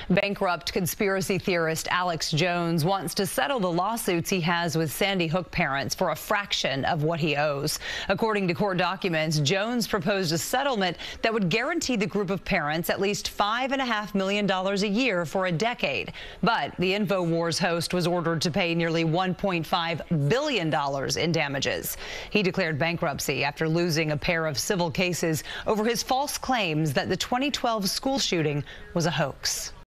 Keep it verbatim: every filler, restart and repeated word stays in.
Bankrupt conspiracy theorist Alex Jones wants to settle the lawsuits he has with Sandy Hook parents for a fraction of what he owes. According to court documents, Jones proposed a settlement that would guarantee the group of parents at least five and a half million dollars a year for a decade. But the InfoWars host was ordered to pay nearly one point five billion dollars in damages. He declared bankruptcy after losing a pair of civil cases over his false claims that the twenty twelve school shooting was a hoax.